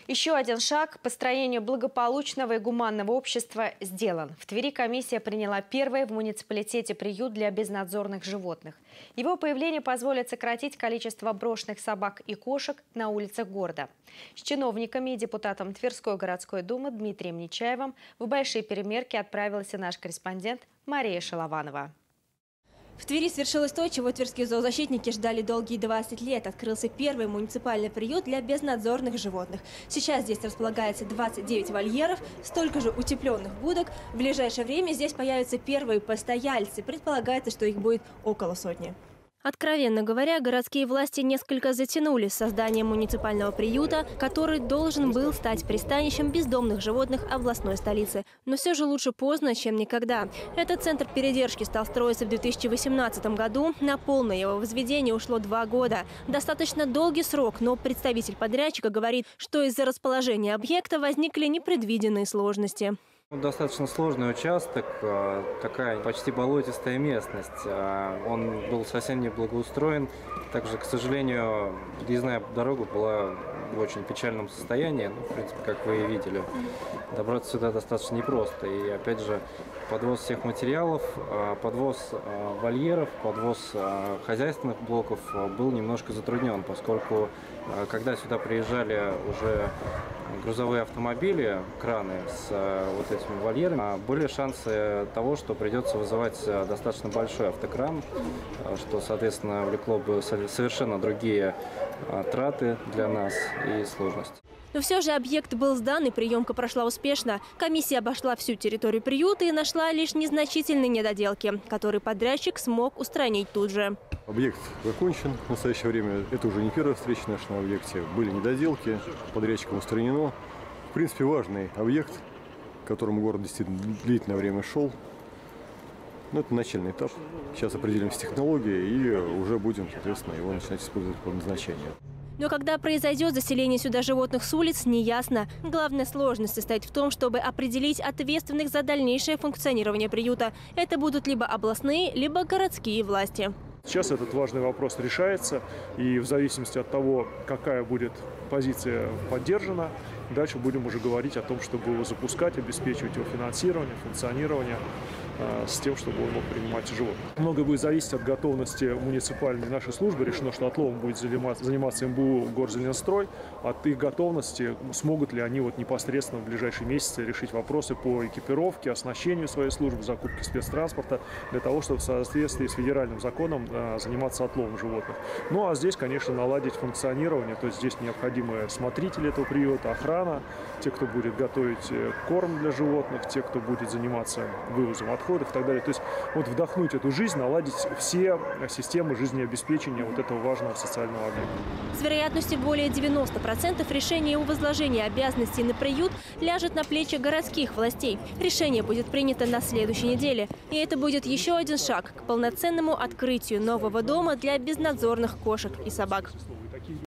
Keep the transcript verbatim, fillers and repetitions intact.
Еще один шаг к построению благополучного и гуманного общества сделан. В Твери комиссия приняла первый в муниципалитете приют для безнадзорных животных. Его появление позволит сократить количество брошенных собак и кошек на улицах города. С чиновниками и депутатом Тверской городской думы Дмитрием Нечаевым в Большие Перемерки отправилась и наш корреспондент Мария Шалованова. В Твери свершилось то, чего тверские зоозащитники ждали долгие двадцать лет. Открылся первый муниципальный приют для безнадзорных животных. Сейчас здесь располагается двадцать девять вольеров, столько же утепленных будок. В ближайшее время здесь появятся первые постояльцы. Предполагается, что их будет около сотни. Откровенно говоря, городские власти несколько затянули с созданием муниципального приюта, который должен был стать пристанищем бездомных животных областной столицы. Но все же лучше поздно, чем никогда. Этот центр передержки стал строиться в две тысячи восемнадцатом году. На полное его возведение ушло два года. Достаточно долгий срок, но представитель подрядчика говорит, что из-за расположения объекта возникли непредвиденные сложности. Достаточно сложный участок, такая почти болотистая местность. Он был совсем не благоустроен. Также, к сожалению, подъездная дорога была в очень печальном состоянии. Ну, в принципе, как вы и видели, добраться сюда достаточно непросто. И опять же, подвоз всех материалов, подвоз вольеров, подвоз хозяйственных блоков был немножко затруднен, поскольку когда сюда приезжали уже грузовые автомобили, краны с вот этими вольерами, были шансы того, что придется вызывать достаточно большой автокран, что, соответственно, влекло бы совершенно другие траты для нас и сложности. Но все же объект был сдан, и приемка прошла успешно. Комиссия обошла всю территорию приюта и нашла лишь незначительные недоделки, которые подрядчик смог устранить тут же. Объект закончен. В настоящее время это уже не первая встреча в нашем объекте. Были недоделки, подрядчиком устранено. В принципе, важный объект, к которому город действительно длительное время шел. Но это начальный этап. Сейчас определим все технологии и уже будем, соответственно, его начинать использовать по назначению. Но когда произойдет заселение сюда животных с улиц, неясно. Главная сложность состоит в том, чтобы определить ответственных за дальнейшее функционирование приюта. Это будут либо областные, либо городские власти. Сейчас этот важный вопрос решается, и в зависимости от того, какая будет позиция поддержана, дальше будем уже говорить о том, чтобы его запускать, обеспечивать его финансирование, функционирование, с тем, чтобы он мог принимать животных. Многое будет зависеть от готовности муниципальной нашей службы. Решено, что отловом будет заниматься эм бэ у Горзеленстрой. От их готовности, смогут ли они вот непосредственно в ближайшие месяцы решить вопросы по экипировке, оснащению своей службы, закупке спецтранспорта, для того, чтобы в соответствии с федеральным законом заниматься отловом животных. Ну а здесь, конечно, наладить функционирование. То есть здесь необходимы смотрители этого приюта, охрана, те, кто будет готовить корм для животных, те, кто будет заниматься вывозом отходов и так далее. То есть вот вдохнуть эту жизнь, наладить все системы жизнеобеспечения вот этого важного социального объекта. С вероятностью более девяноста процентов решение о возложении обязанностей на приют ляжет на плечи городских властей. Решение будет принято на следующей неделе. И это будет еще один шаг к полноценному открытию нового дома для безнадзорных кошек и собак.